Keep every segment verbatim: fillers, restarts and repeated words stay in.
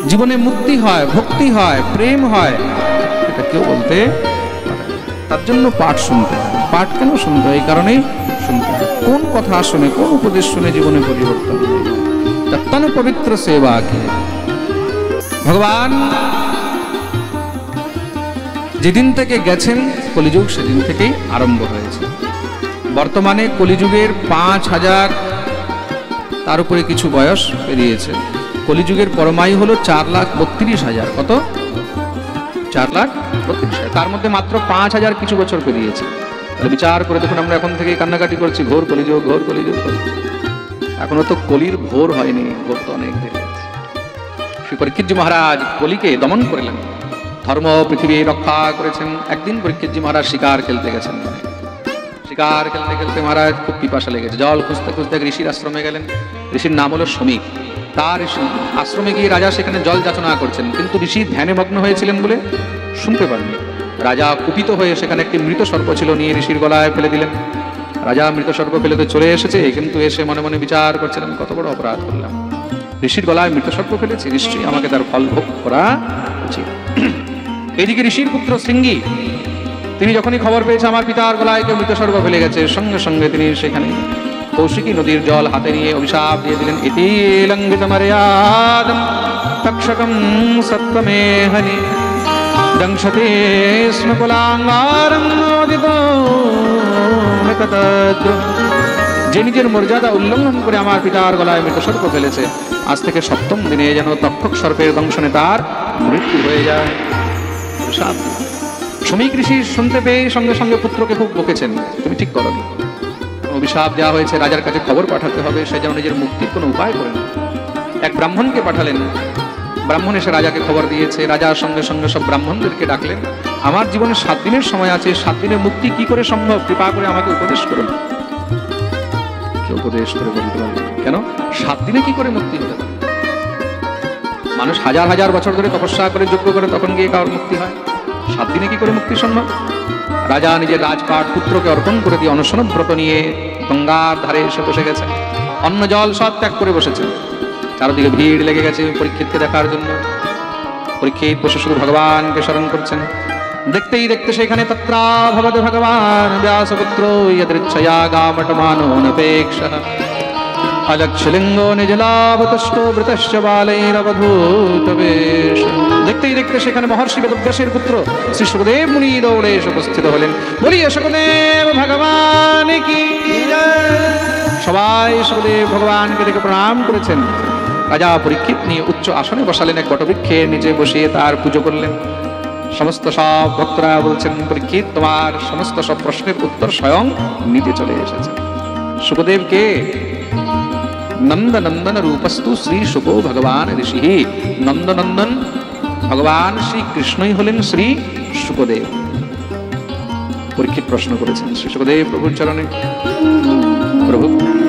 জীবনে মুক্তি হয়, ভক্তি হয়, প্রেম হয়, এটা কেউ বলতে পারে না। তার জন্য পাঠ শুনতে হয়। পাঠ কেন শুনতে হয়? এই কারণেই শুনতে হয়। কোন কথা শুনে, কোন উপদেশ শুনে জীবনে পরিবর্তন হয়। তন পবিত্র সেবা কি ভগবান যেদিন থেকে গেছেন কলিযুগ সেদিন থেকেই আরম্ভ হয়েছে। বর্তমানে কলিযুগের পাঁচ হাজার তার উপরে কিছু বয়স পেরিয়েছে। কলিযুগের পরমায়ু হলো চার লাখ বত্রিশ হাজার। কত? চার লাখ বত্রিশ হাজার। তার মধ্যে মাত্র পাঁচ হাজার কিছু বছর পেরিয়েছে। তাহলে বিচার করে দেখুন, আমরা এখন থেকে কান্নাকাটি করছি ঘোর কলিযুগ, ঘোর কলিযুগ। এখনো তো কলির ভোর হয়নি, ভোর তো অনেক দেরি আছে। শ্রী পরীক্ষিতজি মহারাজ কলিকে দমন করলেন, ধর্ম পৃথিবী রক্ষা করেছেন। একদিন পরীক্ষিতজি মহারাজ শিকার খেলতে গেছেন। শিকার খেলতে খেলতে মহারাজ খুব পিপাসা লেগেছে। জল খুঁজতে খুঁজতে ঋষির আশ্রমে গেলেন। ঋষির নাম হলো শ্রমিক। তার আশ্রমে গিয়ে রাজা সেখানে জল যাচনা করছেন, কিন্তু ঋষি ধ্যানে মগ্ন হয়েছিলেন বলে শুনতে পাননি। রাজা কুপিত হয়ে সেখানে একটি মৃত সর্প ছিল, নিয়ে ঋষির গলায় ফেলে দিলেন। রাজা মৃত সর্প ফেলে তো চলে এসেছে, কিন্তু এসে মনে মনে বিচার করছিলেন, কত বড় অপরাধ করলাম, ঋষির গলায় মৃত সর্প ফেলেছি, নিশ্চয়ই আমাকে তার ফল ভোগ করা উচিত। এদিকে ঋষির পুত্র শৃঙ্গী, তিনি যখনই খবর পেয়েছে আমার পিতার গলায় কেউ মৃত সর্প ফেলে গেছে, সঙ্গে সঙ্গে তিনি সেখানে কৌশিকী নদীর জল হাতে নিয়ে অভিশাপ দিয়ে দিলেন, ইতি লঙ্ঘিত মর্যাদম তক্ষকম সত্ত্বমেহনি দংশতে স্ম কুলাঙ্গারম নোদিতো মৃততদ্রু। যে নিজের মর্যাদা উল্লঙ্ঘন করে আমার পিতার গলায় মৃত সর্প ফেলেছে, আজ থেকে সপ্তম দিনে যেন তক্ষক সর্পের দংশনে তার মৃত্যু হয়ে যায়। শ্রমিক ঋষি শুনতে পেয়ে সঙ্গে সঙ্গে পুত্রকে খুব বকেছেন, তুমি ঠিক করো। অভিশাপ দেওয়া হয়েছে, রাজার কাছে খবর পাঠাতে হবে, সে যেন নিজের মুক্তির কোনো উপায় করেন। এক ব্রাহ্মণকে পাঠালেন। ব্রাহ্মণ এসে রাজাকে খবর দিয়েছে। রাজার সঙ্গে সঙ্গে সব ব্রাহ্মণদেরকে ডাকলেন, আমার জীবনে সাত দিনের সময় আছে, সাত দিনের মুক্তি কি করে সম্ভব, কৃপা করে আমাকে উপদেশ করুন। কেউ উপদেশ করে বলতে পারবে কেন সাত দিনে কি করে মুক্তি হতে পারে? মানুষ হাজার হাজার বছর ধরে তপস্যা করে যজ্ঞ করে তখন গিয়ে কারোর মুক্তি হয়, সাত দিনে কি করে মুক্তি সম্ভব? রাজা নিজের রাজপাট পুত্রকে অর্পণ করে দিয়ে অনশনব্রত নিয়ে গঙ্গার ধারে এসে বসে গেছেন। অন্ন জল সব ত্যাগ করে বসেছেন। চারদিকে ভিড় লেগে গেছে পরীক্ষিতকে দেখার জন্য। পরীক্ষিত বসে শুধু ভগবানকে স্মরণ করছেন। দেখতেই দেখতে সেখানে তত্রা ভবদ ভগবান ব্যাসপুত্র যদৃচ্ছয়া গামটমানোনপেক্ষঃ অলক্ষলিঙ্গো নিজলাভতুষ্ট বৃতশ্চ বালৈরবধূত বেশ। দেখতেই দেখতে সেখানে মহর্ষি বেদব্যাসের পুত্র শ্রী সুখদেব মুনি দৌড়ে এসে উপস্থিত হলেন। বলিয়ে সুখদেব ভগবান কি জয়। সবাই সুখদেব ভগবানকে দেখে প্রণাম করেছেন। রাজা পরীক্ষিত নিয়ে উচ্চ আসনে বসালেন, এক বটবৃক্ষের নিচে বসিয়ে তার পুজো করলেন। সমস্ত সব ভক্তরা বলছেন, পরীক্ষিত তোমার সমস্ত সব প্রশ্নের উত্তর স্বয়ং নিতে চলে এসেছে। সুখদেবকে নন্দনন্দন রূপস্তু শ্রী শুকো ভগবান ঋষি। নন্দনন্দন ভগবান শ্রী কৃষ্ণই হলেন শ্রী শুকদেব। পরীক্ষিত প্রশ্ন করেছেন শ্রী শুকদেব প্রভুর চরণে, প্রভু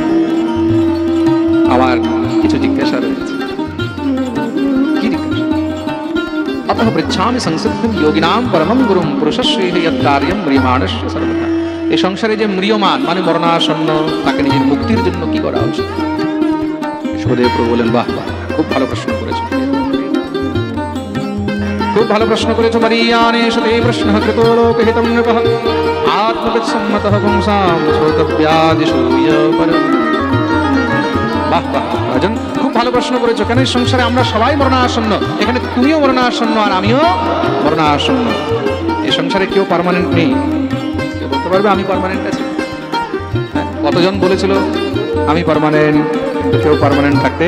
আমার কিছু জিজ্ঞাসা রয়েছে। কি জিজ্ঞাসা? অতঃ পৃচ্ছামি সংসিদ্ধম যোগিনাম পরমং গুরুম পুরুষস্যেহ যৎ কার্যং ম্রিয়মাণস্য সর্বদা। এই সংসারে যে ম্রিয়মান মানে মরণাসন্ন, তাকে নিজের মুক্তির জন্য কি করা উচিত? সুখদেব প্রভু বলেন, বাহ বাহ, খুব ভালো প্রশ্ন করেছো, খুব ভালো প্রশ্ন করেছো। মরিয়ানেশ তে প্রশ্নঃ কৃতো লোকহিতং নৃপঃ আত্মবিৎ সম্মতঃ পুংসাম শ্রোতব্যাদিষু পরম। বাহ বাহ রাজন, খুব ভালো প্রশ্ন করেছো। কেন এই সংসারে আমরা সবাই মরণাসন্ন, এখানে তুমিও মরণাসন্ন আর আমিও মরণাসন্ন। এই সংসারে কেউ পার্মানেন্ট নেই। কেউ বলতে পারবে আমি পার্মানেন্ট আছি? কতজন বলেছিল আমি পার্মানেন্ট? কেউ পার্মানেন্ট থাকতে।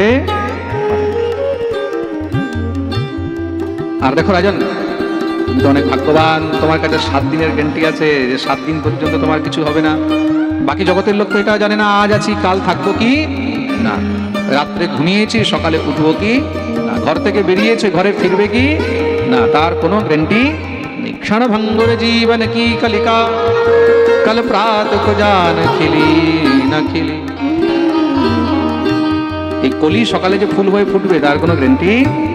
আর দেখো রাজন, তুমি তো অনেক ভাগ্যবান, তোমার কাছে সাত দিনের গ্যারান্টি আছে যে সাত দিন পর্যন্ত তোমার কিছু হবে না। বাকি জগতের লোক তো এটা জানে না, আজ আছি কাল থাকবো কি না, রাত্রে ঘুমিয়েছি সকালে উঠবো কি না, ঘর থেকে বেরিয়েছে ঘরে ফিরবে কি না, তার কোনো গ্যারান্টি নেই। ক্ষণ ভঙ্গুর জীবন কি কলিকা কল প্রাত কো জান খিলি না খিলি। এই কলি সকালে যে ফুল হয়ে ফুটবে তার কোনো গ্যারান্টি,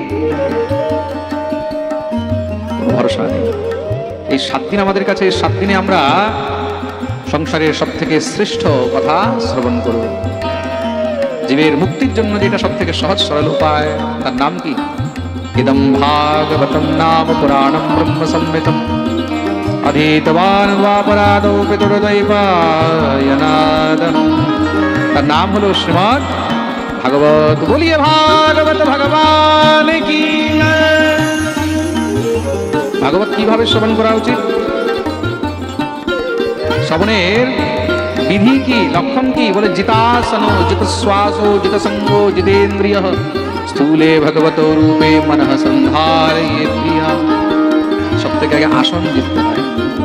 ভরসা নেই। এই সাত দিন আমাদের কাছে, এই সাত দিনে আমরা সংসারের সব থেকে শ্রেষ্ঠ কথা শ্রবণ করব। জীবের মুক্তির জন্য যেটা সব থেকে সহজ সরল উপায়, তার নাম কি? ইদং ভাগবতম নাম পুরাণম ব্রহ্ম সংহিতম অধীতবান দ্বাপরাদৌ পিতৃদ্বৈপায়নাদ। তার নাম হলো শ্রীমদ্ ভাগবত। বলিয়ে ভাগবত ভগবান কি। ভাগবত কিভাবে শ্রবণ করা উচিত? শ্রবণের বিধি কি, লক্ষণ কি? বলে জিতাসন, জিতশ্বাস, জিতসঙ্গ, জিতেন্দ্রিয়, স্থূলে ভগবত রূপে মনঃ সন্ধারয়েৎ। সব থেকে আগে আসন জিততে হয়।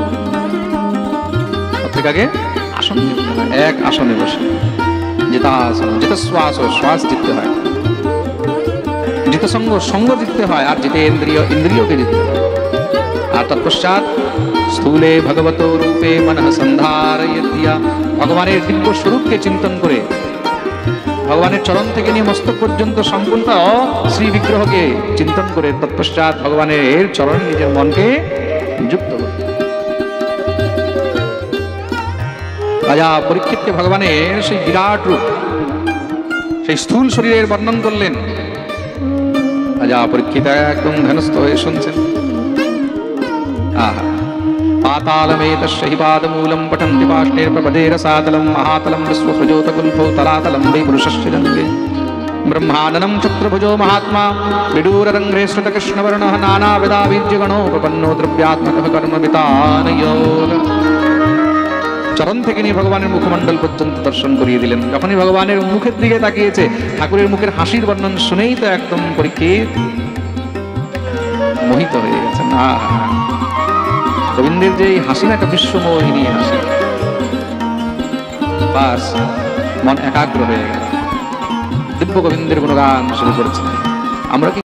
সব থেকে আগে আসন জিততে হয়। এক আসনে বসে জিতাসন, জিতশ্বাস, শ্বাস জিততে হয়। জিতসঙ্গ, সঙ্গ জিততে হয়। আর জিতেন্দ্রিয়, ইন্দ্রিয়কে জিততে হয়। আর তৎপশ্চাৎ স্থূলে ভগবত রূপে মনঃ সন্ধারয়েৎ। ভগবানের দিব্য স্বরূপকে চিন্তন করে, ভগবানের চরণ থেকে নিয়ে মস্তক পর্যন্ত সম্পূর্ণ শ্রী বিগ্রহকে চিন্তন করে তৎপশ্চাৎ ভগবানের চরণে নিজের মনকে যুক্ত করতে। রাজা পরীক্ষিতকে ভগবানের সেই বিরাট রূপ, সেই স্থূল শরীরের বর্ণন করলেন। রাজা পরীক্ষিত একদম ধ্যানস্থ হয়ে শুনছেন। আহা, পাতালমেতস্য হি পাদমূলম পঠন্তি পাষ্ণের প্রপদের সাতলম মহাতলম বিশ্বপ্রজোতকুল্পো তলাতলম वै पुरुषस्य जन्मे ब्रह्माननं चतुर्भुजो महात्मा विडूररङ्घ्रे श्रुतकृष्णवर्णः नानाविधाबीज्यगणोपपन्नो द्रव्यात्मकः कर्मवितानयोग। চরণ থেকে নিয়ে ভগবানের মুখমণ্ডল পর্যন্ত দর্শন করিয়ে দিলেন। যখনই ভগবানের মুখের দিকে তাকিয়েছে, ঠাকুরের মুখের হাসির বর্ণন শুনেই তো একদম পরীক্ষিত মোহিত হয়ে গেছে। না, গোবিন্দের যে হাসি না, একটা বিশ্বমোহিনী হাসি। বাস মন একাগ্র হয়ে গেল, দিব্য গোবিন্দের গুণগান শুরু করেছে। আমরা কি